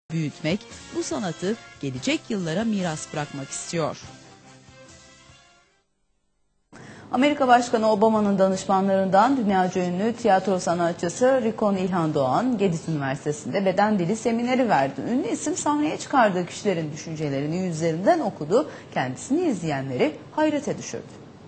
büyütmek, bu sanatı gelecek yıllara miras bırakmak istiyor. Amerika Başkanı Obama'nın danışmanlarından dünyaca ünlü tiyatro sanatçısı Rikon İlhan Doğan, Gediz Üniversitesi'nde beden dili semineri verdi. Ünlü isim sahneye çıkardığı kişilerin düşüncelerini yüzlerinden okudu, kendisini izleyenleri hayrete düşürdü.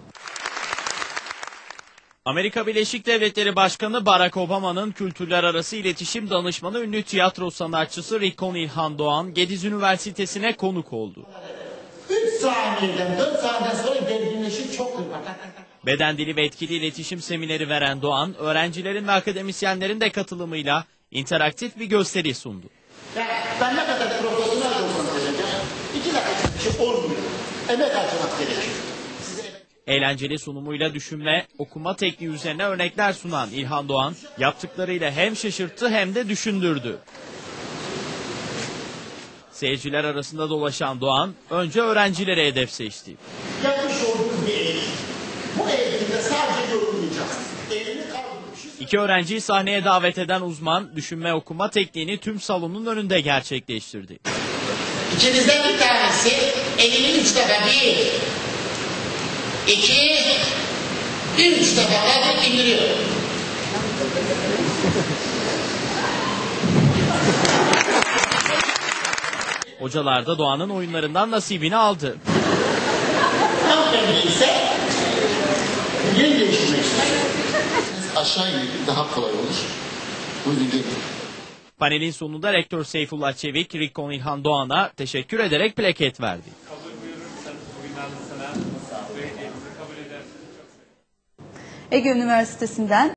Amerika Birleşik Devletleri Başkanı Barack Obama'nın kültürler arası iletişim danışmanı ünlü tiyatro sanatçısı Rikon İlhan Doğan, Gediz Üniversitesi'ne konuk oldu. 3 saniyeden 4 saniyeden sonra gerginleşir, çok hırpat. Beden dili ve etkili iletişim semineri veren Doğan, öğrencilerin ve akademisyenlerin de katılımıyla interaktif bir gösteri sundu. Ben ne kadar profesyonel olsam gerekir, 2 dakika bir şey olmuyor. Emek harcamak gerekir. Eğlenceli sunumuyla düşünme, okuma tekniği üzerine örnekler sunan İlhan Doğan, yaptıklarıyla hem şaşırttı hem de düşündürdü. Seyirciler arasında dolaşan Doğan, önce öğrencilere hedef seçti. Yapmış olduğumuz bir eğitim. Bu eğitimde sadece yorumlayacağız. İki öğrenciyi sahneye davet eden uzman, düşünme okuma tekniğini tüm salonun önünde gerçekleştirdi. İçinizden bir tanesi elini 3 defa 1, 2, 3 defa kaldırıp indiriyor. Hocalar da Doğan'ın oyunlarından nasibini aldı. Tam belli ise yeni değiştirmek istiyor. Aşağı inmek daha kolay olur. Buyurun gelin. Panelin sonunda rektör Seyfullah Çevik, Rikon İlhan Doğan'a teşekkür ederek plaket verdi. Ege Üniversitesi'nden